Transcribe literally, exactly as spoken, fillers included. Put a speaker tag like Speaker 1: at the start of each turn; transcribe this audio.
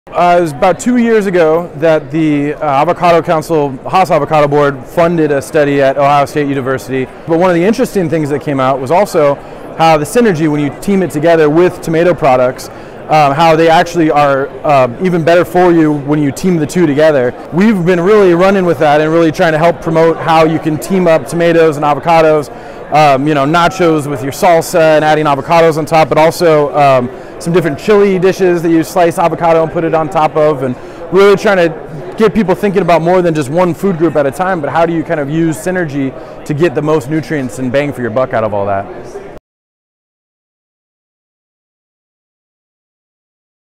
Speaker 1: Uh, it was about two years ago that the uh, Avocado Council, Haas Avocado Board, funded a study at Ohio State University. But one of the interesting things that came out was also how the synergy, when you team it together with tomato products, um, how they actually are uh, even better for you when you team the two together. We've been really running with that and really trying to help promote how you can team up tomatoes and avocados, um, you know, nachos with your salsa and adding avocados on top, but also um, some different chili dishes that you slice avocado and put it on top of, and really trying to get people thinking about more than just one food group at a time, but how do you kind of use synergy to get the most nutrients and bang for your buck out of all that.